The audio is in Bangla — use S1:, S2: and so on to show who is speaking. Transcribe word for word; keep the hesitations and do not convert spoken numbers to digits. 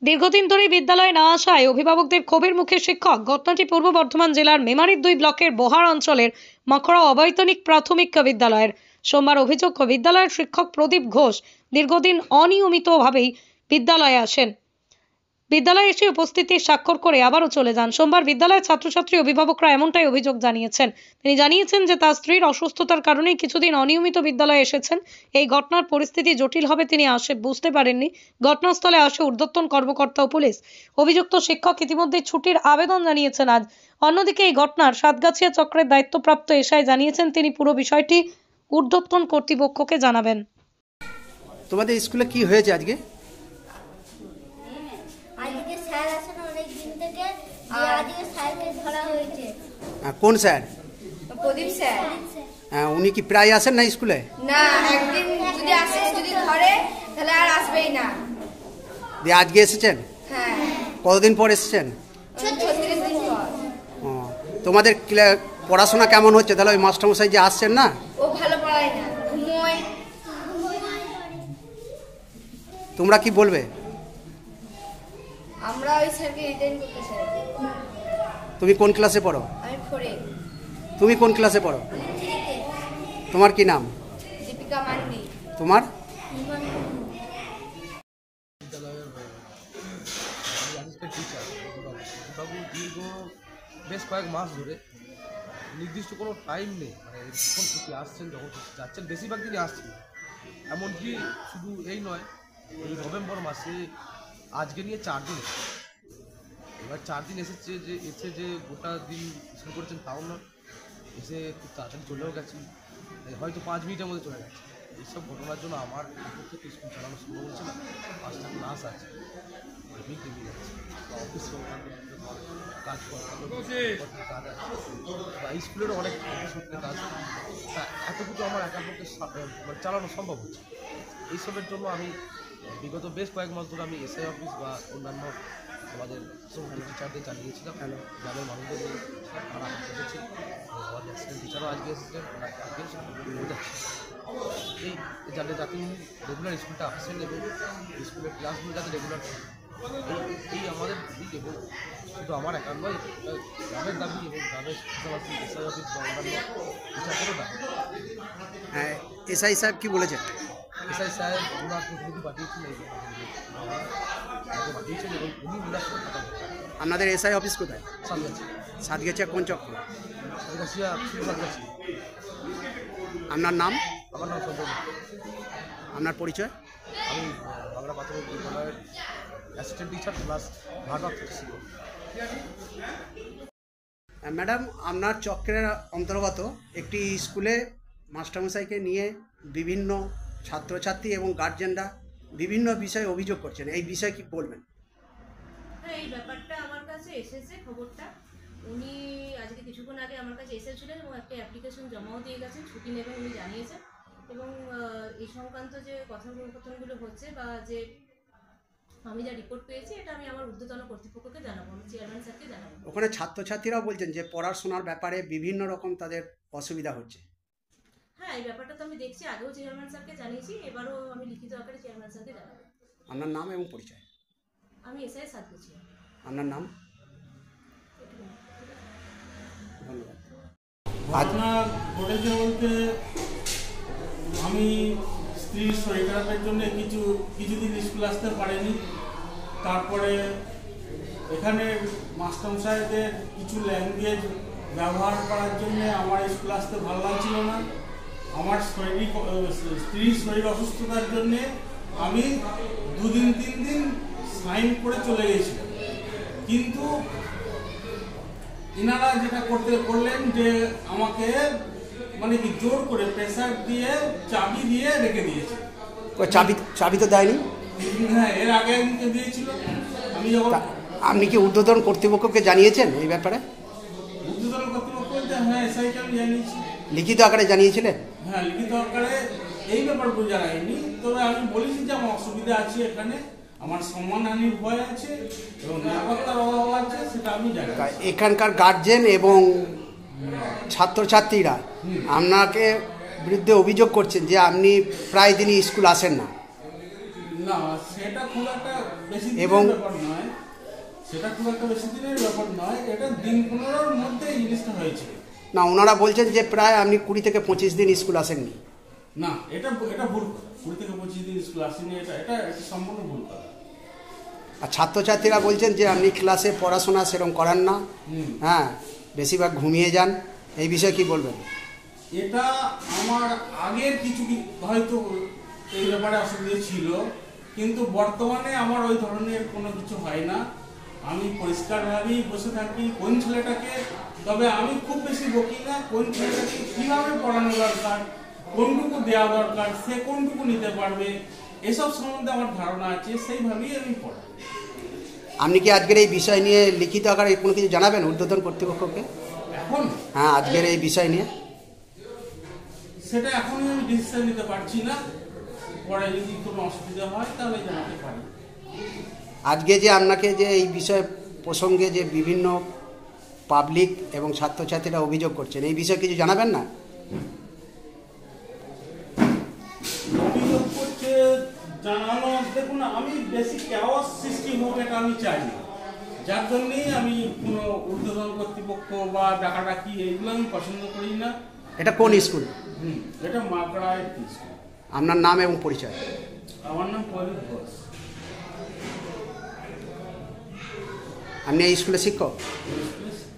S1: দীর্ঘদিন ধরে বিদ্যালয়ে না আসায় অভিভাবকদের ক্ষোভের মুখে শিক্ষক। ঘটনাটি পূর্ব বর্ধমান জেলার মেমারির দুই ব্লকের বহার অঞ্চলের মখরা অবৈতনিক প্রাথমিক বিদ্যালয়ের। সোমবার অভিযোগ, বিদ্যালয়ের শিক্ষক প্রদীপ ঘোষ দীর্ঘদিন অনিয়মিতভাবেই বিদ্যালয়ে আসেন, বিদ্যালয়ে এসে উপস্থিতি স্বাক্ষর করে আবারও চলে যান। সোমবার বিদ্যালয়ের ছাত্রছাত্রী অভিভাবকরা এমনটাই অভিযোগ জানিয়েছেন। তিনি জানিয়েছেন যে তার স্ত্রীর অসুস্থতার কারণে কিছুদিন অনিয়মিত বিদ্যালয়ে এসেছেন। এই ঘটনার পরিস্থিতি জটিল হবে তিনি আসে বুঝতে পারেননি। ঘটনাস্থলে আসে ঊর্ধ্বতন কর্মকর্তা ও পুলিশ। অভিযুক্ত শিক্ষক ইতিমধ্যে ছুটির আবেদন জানিয়েছেন আজ। অন্যদিকে এই ঘটনার সাতগাছিয়া চক্রের দায়িত্বপ্রাপ্ত এসআই জানিয়েছেন তিনি পুরো বিষয়টি ঊর্ধ্বতন কর্তৃপক্ষকে জানাবেন।
S2: তোমাদের স্কুলে কি হয়েছে আজকে?
S3: আজকে স্যার আসেন অনেক দিন থেকে, আজকে স্যারকে ধরা হয়েছে।
S2: কোন স্যার?
S4: প্রদীপ স্যার।
S2: উনি কি প্রায় আসেন না স্কুলে?
S4: না, একদিন যদি আসে, যদি ধরে তাহলে আর আসবেই না।
S2: দিয়ে আজকে এসেছেন?
S4: হ্যাঁ।
S2: কতদিন পর এসেছেন?
S4: ছত্রিশ দিন পর।
S2: ও, তোমাদের পড়াশোনা কেমন হচ্ছে তাহলে? ওই মাস্টারমশাই যে আসছেন না,
S4: ও ভালো পড়ায় না, ঘুমোয়।
S2: তোমরা কি বলবে?
S4: আমরা ওই স্যারকে রিটার্ন করতে চাই।
S2: তুমি কোন ক্লাসে পড়ো?
S4: আমি ফোরে।
S2: তুমি কোন ক্লাসে পড়ো? তোমার কি নাম?
S4: দীপিকা মান্ডি।
S2: তোমার?
S5: বাবু দীর্ঘ বেশ কয়েক মাস ধরে নির্দিষ্ট কোনো টাইম নেই, মানে যখন ছুটি আসছেন যখন যাচ্ছেন বেশিরভাগ দিনই আসছেন। এমনকি শুধু এই নয়, ওই নভেম্বর মাসে আজকে নিয়ে চার দিন এসেছে। এবার চার দিন এসেছে, যে এসে যে গোটা দিন শুরু করেছেন তাও না, এসে খুব তাড়াতাড়ি চলেও গেছেন, হয়তো পাঁচ মিনিটের মধ্যে চলে গেছে। এইসব ঘটনার জন্য আমার পক্ষে স্কুল চালানো সম্ভব হচ্ছে না। পাঁচটা ক্লাস আছে, আমি টেনে যাচ্ছি, অফিস সংক্রান্ত কাজ কাজ আছে, বা স্কুলেরও অনেক সত্যি কাজ, তা এত কিছু আমার একার পক্ষে মানে চালানো সম্ভব হচ্ছে। এইসবের জন্য আমি বিগত বেশ কয়েক মাস ধরে আমি এসআই অফিস বা অন্যান্য আমাদের টিচারদের জানিয়েছিলাম, গ্রামের মানুষদের তারা এসেছে, আমাদের অ্যাসিস্ট্যান্ট টিচারও আজকে এসেছেন, আজকে বোঝাচ্ছে এই যাতে যাতে রেগুলার স্কুলটা আসেন এবং স্কুলের ক্লাসগুলো যাতে রেগুলার এই আমাদের দিক, এবং শুধু আমার একার নয়, গ্রামের দাবি এবং গ্রামের পাশাপাশি এসআই অফিস বা অন্যান্য টিচারদেরও দাবি।
S2: হ্যাঁ, এসআই সাহেব কি বলেছেন?
S5: এসআই সাহেব ওনার প্রতিনিধি পাঠিয়েছেন পাঠিয়েছেন এবং উনি ওনার সাথে কথা বলছেন।
S2: আপনাদের এসআই অফিস কোথায়?
S5: সাতগাছি।
S2: সাতগাছিয়া কোন চক্র?
S5: সাতগাছিয়া সাতগাছি।
S2: আপনার নাম?
S5: আমার নাম সঞ্জয়।
S2: আপনার পরিচয়?
S5: আমি বাংলা প্রাথমিক বিদ্যালয়ের অ্যাসিস্ট্যান্ট টিচার প্লাস ভারপ্রাপ্ত শিক্ষক।
S2: ম্যাডাম, আপনার চক্রের অন্তর্গত একটি স্কুলে মাস্টারমশাইকে নিয়ে বিভিন্ন ছাত্রছাত্রী এবং গার্জেনরা বিভিন্ন বিষয়ে অভিযোগ করছেন, এই বিষয়ে কি বলবেন?
S6: হ্যাঁ, এই ব্যাপারটা আমার কাছে এসেছে খবরটা। উনি আজকে কিছুক্ষণ আগে আমার কাছে এসেছিলেন এবং একটা অ্যাপ্লিকেশন জমাও দিয়ে গেছেন, ছুটি নেবেন উনি জানিয়েছেন। এবং এই সংক্রান্ত যে কথোপকথনগুলো হচ্ছে বা যে আমি যা রিপোর্ট পেয়েছি, এটা আমি আমার ঊর্ধ্বতন কর্তৃপক্ষকে জানাবো, আমি চেয়ারম্যান স্যারকে জানাবো।
S2: ওখানে ছাত্রছাত্রীরাও বলছেন যে পড়াশোনার ব্যাপারে বিভিন্ন রকম তাদের অসুবিধা হচ্ছে।
S6: হ্যাঁ, এই ব্যাপারটা তো আমি দেখছি, আগেও চেয়ারম্যান স্যারকে জানিয়েছি, এবারও আমি লিখিত আকারে চেয়ারম্যান স্যারকে জানাবো।
S2: আপনার নাম এবং পরিচয়?
S6: আমি এসআই সাতগাছি।
S2: আপনার নাম? ধন্যবাদ।
S7: ঘটনা ঘটেছে বলতে, আমি স্ত্রীর শরীর খারাপের জন্য কিছু কিছুদিন স্কুল আসতে পারিনি। তারপরে এখানে মাস্টারমশাইদের কিছু ল্যাঙ্গুয়েজ ব্যবহার করার জন্য আমার স্কুল আসতে ভালো লাগছিল না। আমার শরীর স্ত্রীর শরীর অসুস্থতার জন্যে আমি দুদিন তিন দিন সাইন করে চলে গেছিলাম, কিন্তু ইনারা যেটা করতে করলেন যে আমাকে মানে কি জোর করে প্রেসার দিয়ে চাবি দিয়ে রেখে দিয়েছে।
S2: চাবি চাবি তো দেয়নি?
S7: হ্যাঁ, এর আগে আমাকে দিয়েছিল। আমি যখন
S2: আপনি কি ঊর্ধ্বতন কর্তৃপক্ষকে জানিয়েছেন এই ব্যাপারে?
S7: ঊর্ধ্বতন কর্তৃপক্ষ, হ্যাঁ, এসআইকে আমি জানিয়েছি।
S2: লিখিত আকারে জানিয়েছিলেন?
S7: হ্যাঁ, লিখিত আকারে এই ব্যাপারগুলো জানাইনি, তবে আমি বলেছি যে আমার অসুবিধা আছে, এখানে আমার সম্মানহানির ভয় আছে এবং নিরাপত্তার অভাব আছে, সেটা আমি জানি।
S2: এখানকার গার্জেন এবং ছাত্রছাত্রীরা আপনাকে বিরুদ্ধে অভিযোগ করছেন যে আপনি প্রায় দিনই স্কুল আসেন না।
S7: না, সেটা খুব একটা বেশি
S2: এবং
S7: দিনের ব্যাপার নয়, সেটা খুব একটা বেশি দিনের ব্যাপার নয়, এটা দিন পনেরোর মধ্যে এই জিনিসটা হয়েছে।
S2: না, ওনারা বলছেন যে প্রায় আপনি কুড়ি থেকে পঁচিশ দিন স্কুল আসেননি।
S7: না, এটা এটা ভুল কথা। কুড়ি থেকে পঁচিশ দিন স্কুল আসেনি, এটা এটা এটা সম্পূর্ণ ভুল কথা।
S2: আর ছাত্রছাত্রীরা বলছেন যে আপনি ক্লাসে পড়াশোনা সেরকম করান না,
S7: হুম।
S2: হ্যাঁ, বেশিরভাগ ঘুমিয়ে যান, এই বিষয়ে কি বলবেন?
S7: এটা আমার আগের কিছু কি- হয়তো এই ব্যাপারে অসুবিধা ছিল, কিন্তু বর্তমানে আমার ওই ধরনের কোনো কিছু হয় না। আমি পরিষ্কারভাবেই বসে থাকি কোন ছেলেটাকে, তবে আমি খুব বেশি বকি না, কোন ছেলেটাকে কীভাবে পড়ানো দরকার, কোনটুকু দেওয়া দরকার, সে কোনটুকু নিতে পারবে, এসব সম্বন্ধে আমার ধারণা আছে, সেইভাবেই আমি পড়াই।
S2: আপনি কি আজকের এই বিষয় নিয়ে লিখিত আকারে কোনো কিছু জানাবেন ঊর্ধ্বতন কর্তৃপক্ষকে?
S7: এখন
S2: হ্যাঁ, আজকের এই বিষয় নিয়ে
S7: সেটা এখনই আমি ডিসিশন নিতে পারছি না, পরে যদি কোনো অসুবিধা হয় তাহলে জানাতে পারি।
S2: আজকে যে আপনাকে যে এই বিষয় প্রসঙ্গে যে বিভিন্ন পাবলিক এবং ছাত্রছাত্রীরা অভিযোগ করছেন, এই বিষয়ে কিছু জানাবেন না?
S7: অভিযোগ করছে জানানো, দেখুন আমি বেশি ক্যাওয়াস সৃষ্টি হোক এটা আমি চাই না, যার জন্যেই আমি কোনো ঊর্ধ্বতন কর্তৃপক্ষ বা ডাকাডাকি এইগুলো আমি পছন্দ করি না।
S2: এটা কোন স্কুল?
S7: হুম, এটা মাকড়ায় স্কুল।
S2: আপনার নাম এবং পরিচয়?
S7: আমার নাম প্রদীপ ঘোষ।
S2: আপনি এই স্কুলের শিক্ষক?
S7: স্কুলের